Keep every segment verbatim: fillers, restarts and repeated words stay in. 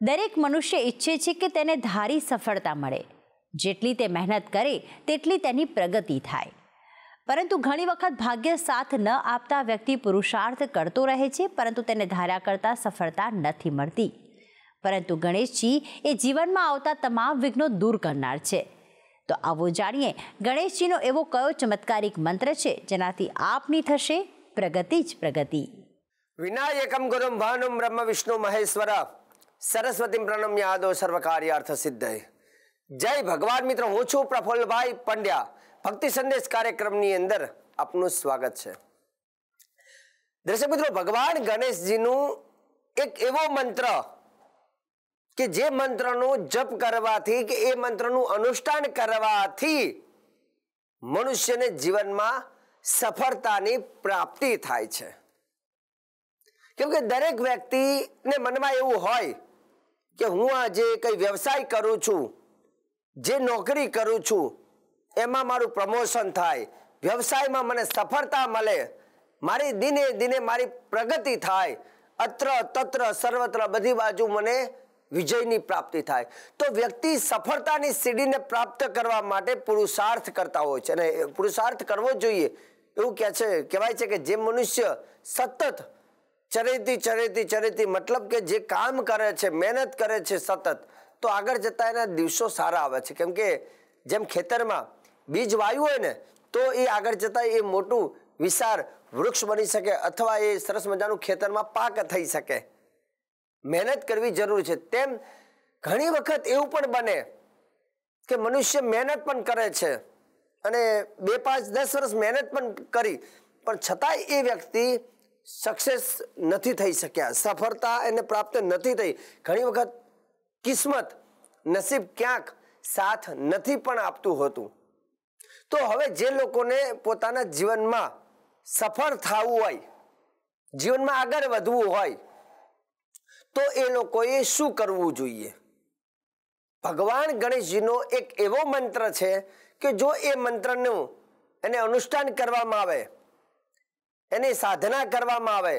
દરેક મનુષ્ય ઈચ્છે છે કે તેને ધારી સફળતા મળે. જેટલી તે મહેનત કરે તેટલી તેની પ્રગતિ થાય. પરંતુ ઘણી વખત ભાગ્ય સાથ ન આપતા વ્યક્તિ પુરુષાર્થ કરતો રહે છે, પરંતુ તેને ધાર્યા કરતાં સફળતા નથી મળતી. પરંતુ ગણેશજી એ જીવનમાં આવતા તમામ વિઘ્નો દૂર કરનાર છે. તો આવો જાણીએ ગણેશજીનો એવો કયો ચમત્કારિક મંત્ર છે જેનાથી આપની થશે પ્રગતિ જ પ્રગતિ. વિનાયકમ ગુરુમ ભાનુમ બ્રહ્મ વિષ્ણુ મહેશ્વર સરસ્વતી પ્રણમ્ય આદો સર્વ કાર્યાર્થ સિદ્ધય. જય ભગવાન મિત્રો, હું છું પ્રફુલ્લભાઈ પંડ્યા. ભક્તિ સંદેશ કાર્યક્રમની અંદર આપનું સ્વાગત છે. દર્શક મિત્રો, ભગવાન ગણેશજીનું એક એવો મંત્ર કે જે મંત્રનો જપ કરવાથી કે એ મંત્રનું અનુષ્ઠાન કરવાથી મનુષ્યને જીવનમાં સફળતાની પ્રાપ્તિ થાય છે. કેમ કે દરેક વ્યક્તિને મનમાં એવું હોય કે હું આજે કઈ વ્યવસાય કરું છું, જે નોકરી કરું છું એમાં મારું પ્રમોશન થાય, વ્યવસાયમાં મને સફળતા મળે, મારી દિને દિને મારી પ્રગતિ થાય, અત્ર તત્ર સર્વત્ર બધી બાજુ મને વિજયની પ્રાપ્તિ થાય. તો વ્યક્તિ સફળતાની સીડીને પ્રાપ્ત કરવા માટે પુરુષાર્થ કરતા હોય છે અને પુરુષાર્થ કરવો જોઈએ એવું કહે છે. કહેવાય છે કે જે મનુષ્ય સતત ચરેતી ચરેતી ચરેતી મતલબ કે જે કામ કરે છે, મહેનત કરે છે સતત, તો આગળ જતા એના દિવસો સારા આવે છે. કેમ કે જેમ ખેતરમાં બીજ વાવ્યું હોય ને તો એ આગળ જતા એ મોટું વિશાળ વૃક્ષ બની શકે અથવા એ સરસ મજાનું ખેતરમાં પાક થઈ શકે. મહેનત કરવી જરૂરી છે. તેમ ઘણી વખત એવું પણ બને કે મનુષ્ય મહેનત પણ કરે છે અને બે પાંચ દસ વર્ષ મહેનત પણ કરી, પણ છતાંય એ વ્યક્તિ સક્સેસ નથી થઈ શક્યા, સફળતા એને પ્રાપ્ત નથી થઈ. ઘણી વખત કિસ્મત નસીબ ક્યાંક સાથ નથી પણ આપતું હોતું. તો હવે જે લોકોને પોતાના જીવનમાં સફળ થવું હોય, જીવનમાં આગળ વધવું હોય, તો એ લોકોએ શું કરવું જોઈએ? ભગવાન ગણેશજીનો એક એવો મંત્ર છે કે જો એ મંત્રનું એને અનુષ્ઠાન કરવામાં આવે, એની સાધના કરવામાં આવે,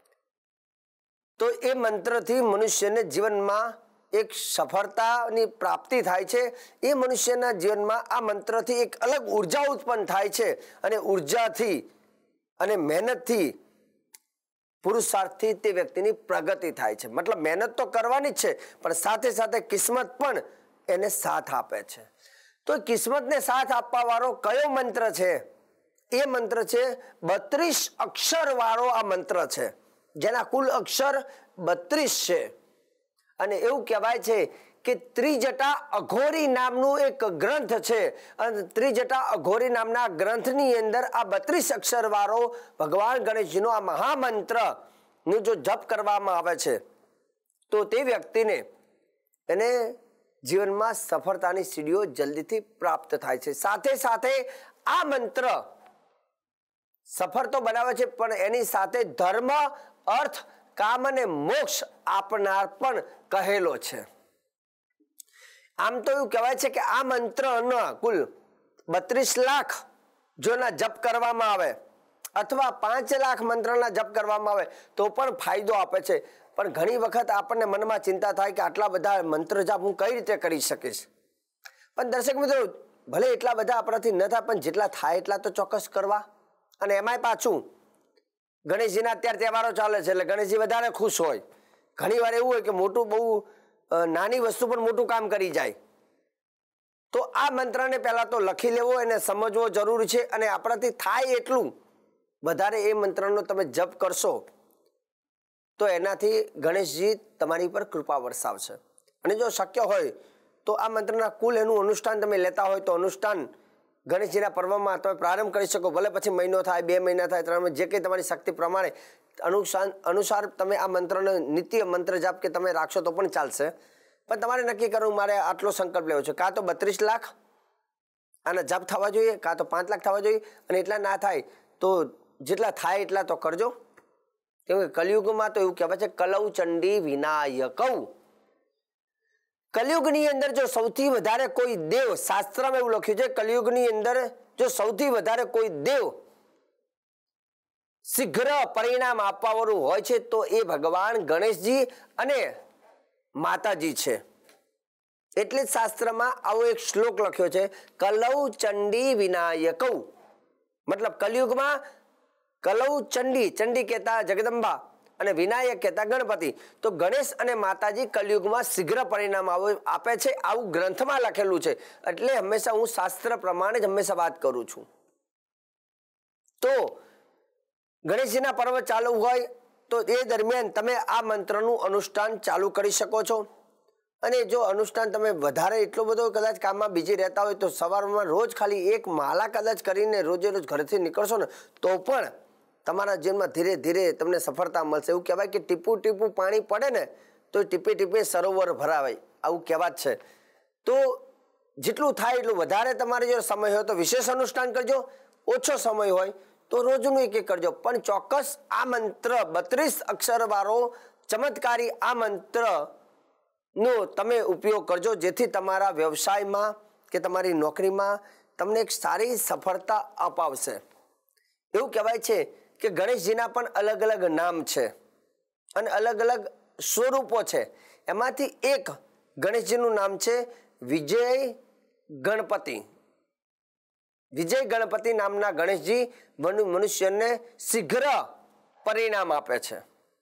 તો એ મંત્રથી મનુષ્યને જીવનમાં એક સફળતાની પ્રાપ્તિ થાય છે. એ મનુષ્યના જીવનમાં આ મંત્રથી એક અલગ ઉર્જા ઉત્પન્ન થાય છે અને ઉર્જાથી અને મહેનતથી, પુરુષાર્થથી તે વ્યક્તિની પ્રગતિ થાય છે. મતલબ મહેનત તો કરવાની જ છે, પણ સાથે સાથે કિસ્મત પણ એને સાથ આપે છે. તો કિસ્મતને સાથ આપવા વાળો કયો મંત્ર છે? એ મંત્ર છે બત્રીસ અક્ષર વાળો આ મંત્ર છે, જેના કુલ અક્ષર બત્રીસ છે. અને એવું કહેવાય છે કે ત્રિજટા અઘોરી નામનું એક ગ્રંથ છે અને ત્રિજટા અઘોરી નામના ગ્રંથની અંદર આ બત્રીસ અક્ષર વાળો ભગવાન ગણેશજીનો આ મહામંત્ર નું જો જપ કરવામાં આવે છે તો તે વ્યક્તિને એને જીવનમાં સફળતાની સીડીઓ જલ્દીથી પ્રાપ્ત થાય છે. સાથે સાથે આ મંત્ર સફળ તો બનાવે છે, પણ એની સાથે ધર્મ, અર્થ, કામ અને મોક્ષ આપનાર પણ કહેલો છે. આમ તો એવું કહેવાય છે કે આ મંત્રના કુલ બત્રીસ લાખ જોના જપ કરવામાં આવે અથવા પાંચ લાખ મંત્રના જપ કરવામાં આવે તો પણ ફાયદો આપે છે. પણ ઘણી વખત આપણને મનમાં ચિંતા થાય કે આટલા બધા મંત્ર જાપ હું કઈ રીતે કરી શકીશ? પણ દર્શક મિત્રો, ભલે એટલા બધા આપણાથી ન થાય, પણ જેટલા થાય એટલા તો ચોક્કસ કરવા. અને એમાંય પાછું ગણેશજીના અત્યારે તહેવારો ચાલે છે એટલે ગણેશજી વધારે ખુશ હોય. ઘણી વાર એવું હોય કે મોટું બહુ નાની વસ્તુ પણ મોટું કામ કરી જાય. તો આ મંત્રને પહેલા તો લખી લેવો, એને સમજવો જરૂરી છે અને આપણાથી થાય એટલું વધારે એ મંત્રનો તમે જપ કરશો તો એનાથી ગણેશજી તમારી પર કૃપા વરસાવશે. અને જો શક્ય હોય તો આ મંત્રના કુલ એનું અનુષ્ઠાન તમે લેતા હોય તો અનુષ્ઠાન ગણેશજીના પર્વમાં તમે પ્રારંભ કરી શકો. ભલે પછી મહિનો થાય, બે મહિના થાય, ત્રણ મહિના, જે કંઈ તમારી શક્તિ પ્રમાણે અનુસાર અનુસાર તમે આ મંત્રનો નિત્ય મંત્ર જાપ કે તમે રાખશો તો પણ ચાલશે. પણ તમારે નક્કી કરવું મારે આટલો સંકલ્પ લેવો છે, કાં તો બત્રીસ લાખ આના જપ થવા જોઈએ, કાં તો પાંચ લાખ થવા જોઈએ. અને એટલા ના થાય તો જેટલા થાય એટલા તો કરજો. કેમ કે કલિયુગમાં તો એવું કહેવાય છે કલૌ ચંડી વિનાયકૌ. કલયુગની અંદર જો સૌથી વધારે કોઈ દેવ, શાસ્ત્રમાં એવું લખ્યું છે કલયુગની અંદર જો સૌથી વધારે કોઈ દેવ શીઘ્ર પરિણામ આપવાવાળું હોય છે તો એ ભગવાન ગણેશજી અને માતાજી છે. એટલે જ શાસ્ત્રમાં આવો એક શ્લોક લખ્યો છે, કલૌ ચંડી વિનાયકૌ. મતલબ કલયુગમાં કલૌ ચંડી, ચંડી કહેતા જગદંબા અને વિનાયક કહેતા ગણપતિ. તો ગણેશ અને માતાજી કલયુગમાં શીઘ્ર પરિણામ આપે છે, આવું ગ્રંથમાં લખેલું છે. એટલે હંમેશા હું શાસ્ત્ર પ્રમાણે જ હંમેશા વાત કરું છું. તો ગણેશજીના પર્વ ચાલુ હોય તો એ દરમિયાન તમે આ મંત્રનું અનુષ્ઠાન ચાલુ કરી શકો છો. અને જો અનુષ્ઠાન તમે વધારે એટલો બધો કદાચ કામમાં બીજી રહેતા હોય તો સવારમાં રોજ ખાલી એક માળા કદાચ કરીને રોજે રોજ ઘરથી નીકળશો ને તો પણ તમારા જીવનમાં ધીરે ધીરે તમને સફળતા મળશે. એવું કહેવાય કે ટીપું ટીપું પાણી પડે ને તો ટીપે ટીપે સરોવર ભરાવાય, આવું કહેવાત છે. તો જેટલું થાય એટલું વધારે તમારે જો સમય હોય તો વિશેષ અનુષ્ઠાન કરજો, ઓછો સમય હોય તો રોજનું એક એક કરજો. પણ ચોક્કસ આ મંત્ર બત્રીસ અક્ષરવાળો ચમત્કારી આ મંત્ર નો તમે ઉપયોગ કરજો, જેથી તમારા વ્યવસાયમાં કે તમારી નોકરીમાં તમને એક સારી સફળતા અપાવશે. એવું કહેવાય છે કે ગણેશજીના પણ અલગ અલગ નામ છે અને અલગ અલગ સ્વરૂપો છે. એમાંથી એક ગણેશજીનું નામ છે વિજય ગણપતિ. વિજય ગણપતિ નામના ગણેશજી મનુષ્યને શીઘ્ર પરિણામ આપે છે.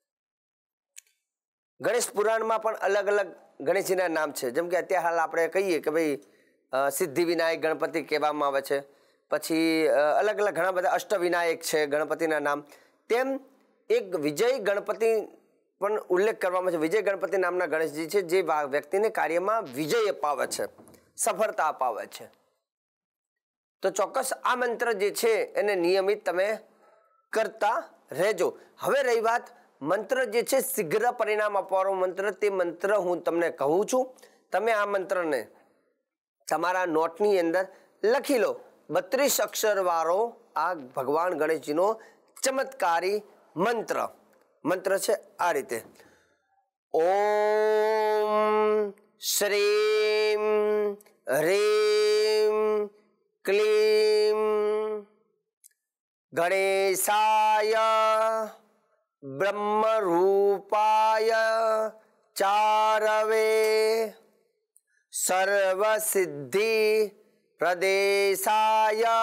ગણેશ પુરાણમાં પણ અલગ અલગ ગણેશજીના નામ છે. જેમ કે અત્યારે હાલ આપણે કહીએ કે ભાઈ સિદ્ધિ વિનાયક ગણપતિ કહેવામાં આવે છે. પછી અલગ અલગ ઘણા બધા અષ્ટવિનાયક છે ગણપતિના નામ. તેમ એક વિજય ગણપતિ પણ ઉલ્લેખ કરવામાં છે. વિજય ગણપતિ નામના ગણેશજી છે જે વ્યક્તિને કાર્યમાં વિજય અપાવે છે, સફળતા અપાવે છે. તો ચોક્કસ આ મંત્ર જે છે એને નિયમિત તમે કરતા રહેજો. હવે રહી વાત મંત્ર જે છે શીઘ્ર પરિણામ આપવાનો મંત્ર, તે મંત્ર હું તમને કહું છું. તમે આ મંત્રને તમારા નોટની અંદર લખી લો. બત્રીસ અક્ષર વાળો આ ભગવાન ગણેશજીનો ચમત્કારી મંત્ર. મંત્ર છે આ રીતે, ઓમ શ્રીમ હ્રીમ ક્લીમ ગણેશાય બ્રહ્મરૂપાય ચારવે સર્વસિદ્ધિ પ્રદેશાય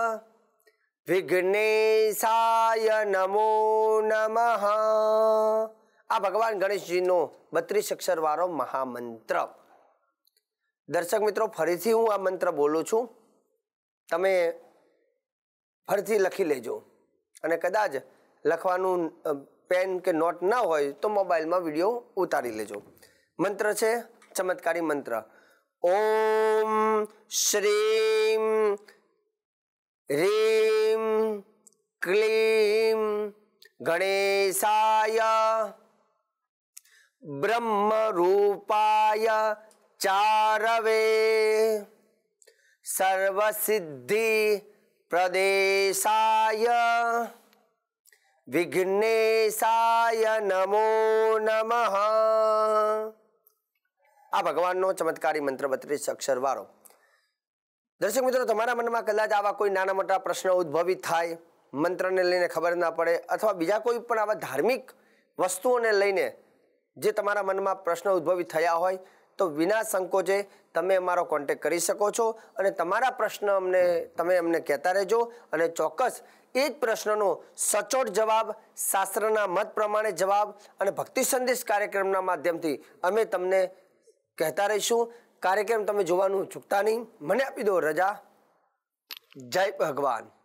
વિઘ્નેશાય નમો નમઃ. આ ભગવાન ગણેશજીનો બત્રીસ અક્ષર વાળો મહામંત્ર. દર્શક મિત્રો, ફરીથી હું આ મંત્ર બોલું છું, તમે ફરીથી લખી લેજો. અને કદાચ લખવાનું પેન કે નોટ ના હોય તો મોબાઈલમાં વિડીયો ઉતારી લેજો. મંત્ર છે ચમત્કારી મંત્ર, ઓમ શ્રીમ હ્રીમ ક્લીમ ગણેશાય બ્રહ્મરૂપાય ચારવે સર્વસિદ્ધિ પ્રદેશાય વિઘ્નેશાય નમો નમઃ. આ ભગવાનનો ચમત્કારી મંત્ર બત્રીસ અક્ષર વાળો. દર્શક મિત્રો, તમારા મનમાં કદાચ આવા કોઈ નાના મોટા પ્રશ્નો ઉદ્ભવિત થાય, મંત્રને લઈને ખબર ના પડે, અથવા બીજા કોઈ પણ આવા ધાર્મિક વસ્તુઓને લઈને જે તમારા મનમાં પ્રશ્નો ઉદ્ભવિત થયા હોય તો વિના સંકોચે તમે અમારો કોન્ટેક્ટ કરી શકો છો અને તમારા પ્રશ્ન અમને તમે અમને કહેતા રહેજો. અને ચોક્કસ એ જ પ્રશ્નનો સચોટ જવાબ, શાસ્ત્રના મત પ્રમાણે જવાબ અને ભક્તિ સંદેશ કાર્યક્રમના માધ્યમથી અમે તમને કહેતા રહીશું. કાર્યક્રમ તમે જોવાનું ચૂકતા નહીં. મને આપી દો રજા. જય ભગવાન.